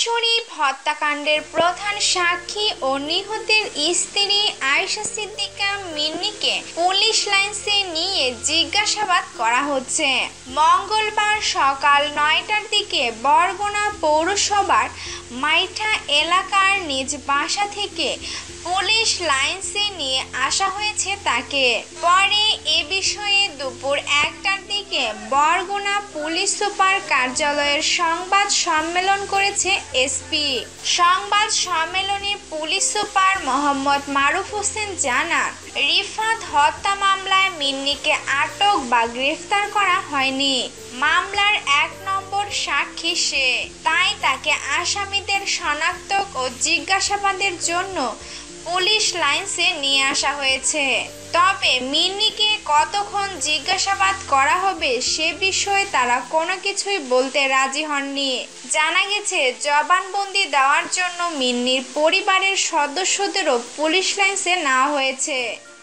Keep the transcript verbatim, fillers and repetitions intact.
শরীফ হত্যাকাণ্ডের প্রধান সাক্ষী ও নিহতের স্ত্রী আয়েশা সিদ্দিকা মিন্নিকে পুলিশ লাইন্সে নিয়ে জিজ্ঞাসাবাদ করা হচ্ছে। মঙ্গলবার সকাল নয়টার দিকে বরগুনা পৌরসভার মাইঠা এলাকার নিজ বাসা থেকে পুলিশ লাইন্সে নিয়ে আসা হয়েছে তাকে। পরে এ বিষয়ে দুপুর একটার দিকে বরগুনা পুলিশ সুপার কার্যালয়ের সংবাদ সম্মেলন করেছে এসপি। সংবাদ সম্মেলনে পুলিশ সুপার মোহাম্মদ মারুফ হোসেন জানান, রিফাত হত্যা মামলায় মিন্নিকে আটক বা গ্রেফতার করা হয়নি। মামলার এক নম্বর সাক্ষী সে, তাই তাকে আসামিদের শনাক্ত ও জিজ্ঞাসাবাদের জন্য পুলিশ লাইন্সে নিয়ে আসা হয়েছে। তবে মিন্নিকে কতক্ষণ জিজ্ঞাসাবাদ করা হবে সে বিষয়ে তারা কোনো কিছুই বলতে রাজি হননি। জানা গেছে, জবানবন্দি দেওয়ার জন্য মিন্নির পরিবারের সদস্যদেরও পুলিশ লাইন্সে নেওয়া হয়েছে।